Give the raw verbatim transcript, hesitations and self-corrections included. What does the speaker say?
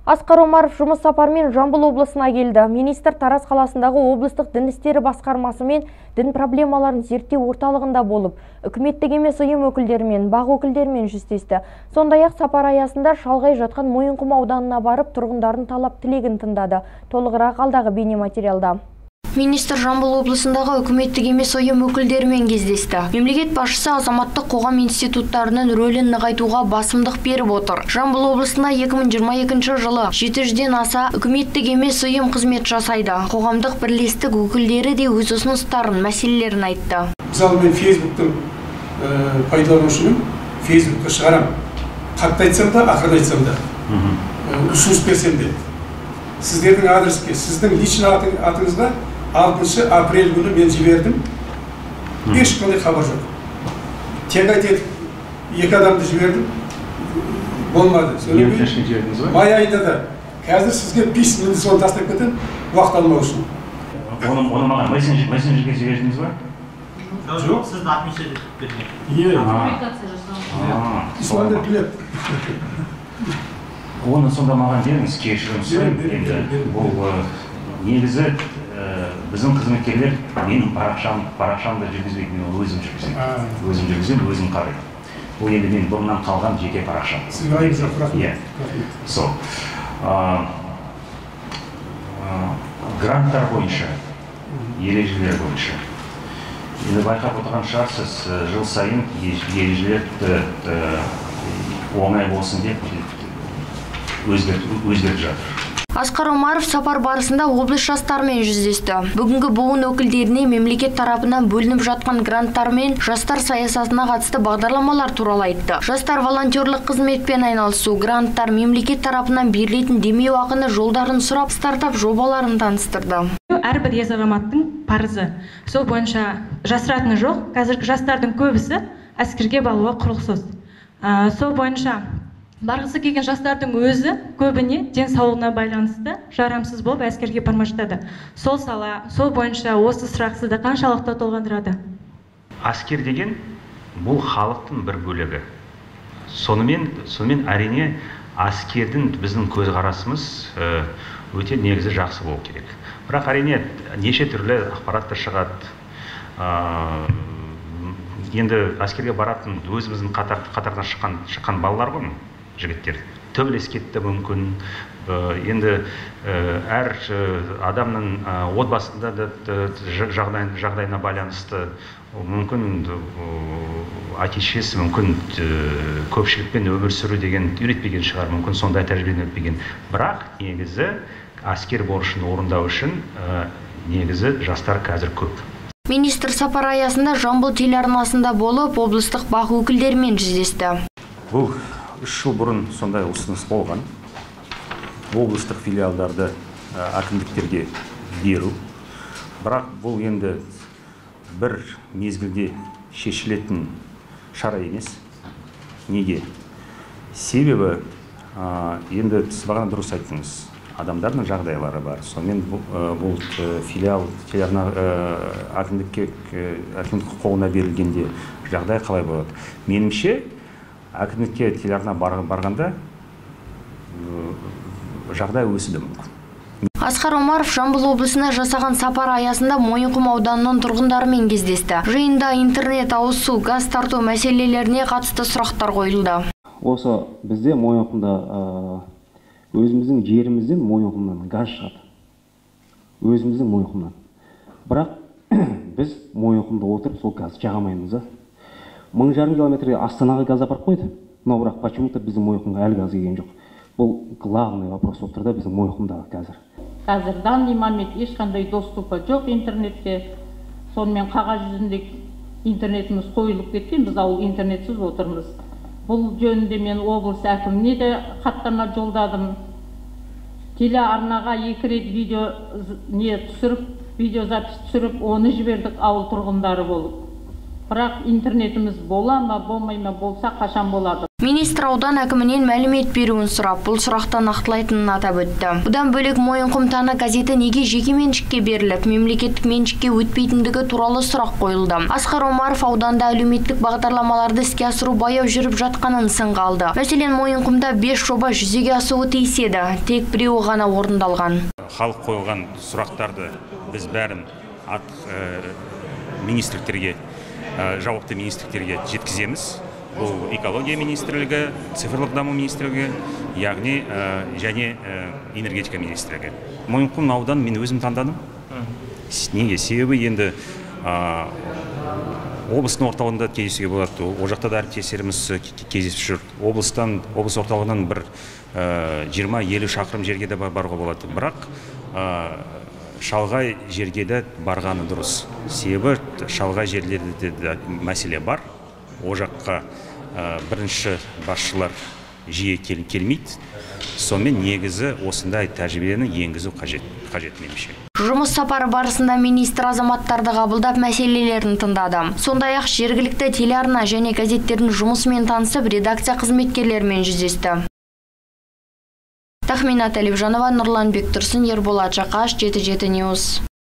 Асқар Омаров жұмыс сапарымен Жамбыл облысына келді. Министр Тараз қаласындағы облыстық дін істері басқармасы мен дін проблемаларын зерттеу орталығында болып, үкіметтік емес ұйым өкілдерімен, бақ өкілдерімен жүздесті. Сондай-ақ сапар аясында шалғай жатқан Мойынқұм ауданына барып, тұрғындардың талап тілегін тыңдады. Толығырақ алдағы бейнематериалда. Министр Жамбыл облысындағы үкіметтік емес ұйым өкілдерімен кездесті. Мемлекет басшысы азаматтық қоғам институттарының рөлін нығайтуға басымдық беріп отыр. Жамбыл облысына екі мың жиырма екінші жылы жеті жүзден аса үкіметтік емес ұйым қызмет жасайды. Қоғамдық бірлестік өкілдері де өз ұсыныстарын, мәселелерін айтты. Мысалы, мен Фейсбуктың пайдаланушымын, Фейсбукқа шығарам. Қатты айтсам да, ақырын айтсам да, ұсыныс берсем де. Сіздердің адреске, сіздің личный атыңызға алтыншы апрель күні мен жібердім. Ешқандай хабар жоқ. Тек айтып, екі адамды жібердім. Болмады. Май айында да. Қазір сізге бес минут соны тастап кетем, уақыт алмау үшін. Оны маған мессенджерге жібердіңіз ба? Жоқ. Сізді атмосфера берген. Иә. Коммуникация жасау. Исламды біледі. Оны сонда маған беріңіз, кешірім сұраймын. Бұл негізі біздің қызметкерлер менің парақшамды жүргізбейді, мен өзім жүргізем. Өзім жүргізем, өзім қараймын. Бұл енді мен бұрыннан қалған жеке парақшам. Сізге айып жоқ, рахмет. Иә. Сол. Гранттар бойынша, ережелер бойынша. Енді байқап отырған шығарсыз, жыл сайын ережелерді оңай болсын деп өзгертіп жатыр. Асқар Омаров сапар барысында облыс жастарымен жүздесті. Бүгінгі буын өкілдеріне мемлекет тарапынан бөлініп жатқан гранттар мен жастар саясатына қатысты бағдарламалар туралы айтты. Жастар волонтерлық қызметпен айналысу, гранттар, мемлекет тарапынан берілетін демеу ақыны жолдарын сұрап, стартап жобаларын таныстырды. Әрбір ез азаматтың парызы. Сол бойынша жасыратыны жоқ. Қазіргі жастардың көбісі әскерге баруға құлықсыз. Сол бойынша барғысы келген жастардың өзі көбіне денсаулығына байланысты жарамсыз болып әскерге бармай жатады. Сол сала, сол бойынша осы сұрақ сізді қаншалықты толғандырады? Әскер деген бұл халықтың бір бөлігі. Сонымен, сонымен әрине әскердің біздің көзқарасымыз өте негізі жақсы болу керек. Бірақ әрине неше түрлі ақпараттар шығады. Енді әскерге баратын өзіміздің қатардан шыққан балалар ғой, жігіттер төбелес кетті мүмкін. Енді әр адамның отбасында жағдайына байланысты мүмкін әке-шешесі мүмкін көпшілікпен өмір сүру деген үйретпеген шығар, мүмкін сондай тәжірибеден өтпеген. Бірақ негізі әскер борышын орындау үшін негізі жастар қазір көп. Министр сапар аясында Жамбыл телеарнасында болып, облыстық бақ өкілдерімен жүздесті. Бұл үш жыл бұрын сондай ұсыныс болған. Облыстық филиалдарды әкімдіктерге беру. Бірақ бұл енді бір мезгілде шешілетін шара емес. Неге? Себебі енді сіз бағана дұрыс айттыңыз. Адамдардың жағдайлары бар. Сонымен бұл филиал телеарна әкімдікке қолына берілгенде жағдай қалай болады? Меніңше, әкімдікке телеарна барғанда жағдай өсуі мүмкін. Асқар Омаров Жамбыл облысына жасаған сапар аясында Мойынқұм ауданының тұрғындарымен кездесті. Жиында интернет, ауыз су, газ тарту мәселелеріне қатысты сұрақтар қойылды. Осы бізде Мойынқұмда өзіміздің жерімізден Мойынқұмнан газ шығады. Өзіміздің Мойынқұмнан. Бірақ біз Мойынқұмда отырып сол газ жағамаймыз. Мың жарым километрге Астанаға газ апарып қойды. Но бірақ почему-то біздің Мойынқұмға әлі газ келген жоқ. Бұл главный вопрос болып тұр да біздің Мойынқұмдағы қазір. Қазір данный момент ешқандай доступы жоқ интернетке. Сонымен қағаз жүзінде интернетіміз қойылып кеткен, біз ауыл интернетсіз отырмыз. Бұл жөнінде мен облыс әкіміне де хаттама жолдадым. Телеарнаға екі рет видео не түсіріп, видеозапись түсіріп, оны жібердік ауыл тұрғындары болып. бірақ интернетіміз бола ма, болмай ма, болса қашан болады? Министр аудан әкімінен мәлімет беруін сұрап, бұл сұрақты нақтылайтынын атап өтті. Бұдан бөлек Мойынқұм таңы газеті неге жеке меншікке беріліп, мемлекеттік меншікке өтпейтіндігі туралы сұрақ қойылды. Асқар Омаров ауданда әлеуметтік бағдарламаларды іске асыру баяу жүріп жатқанын сынға алды. Мәселен, Мойынқұмда бес жоба жүзеге асуы тиіс еді, тек біреуі ғана орындалған. Халық қойылған сұрақтарды біз бәрін ат министрліктерге, жауапты министрліктерге жеткіземіз. Бұл экология министрлігі, цифрлық даму министрлігі, яғни және энергетика министрлігі. Мойынқұм аудан мен өзім таңдадым. Неге? Себебі енді облыстың орталығында кездесуге болады. Ол жақта да әріптестеріміз кездесіп жүр. Облыстан, облыс орталығынан бір жиырма елу шақырым жерге де баруға болады. Бірақ шалғай жерге де барғаны дұрыс. Себебі шалғай жерлерде де мәселе бар. О жаққа бірінші басшылар жиі келмейді. Сонымен негізі осындай тәжірибені енгізу қажет, қажет меніңше. Жұмыс сапары барысында министр азаматтарды қабылдап мәселелерін тыңдады. Сондай-ақ жергілікті телеарна және газеттердің жұмысымен танысып, редакция қызметкерлерімен жүздесті. Тахмина Талибжанова, Нұрлан Бектұрсын, Ерболат Жақаш, жеті жеті Ньюс.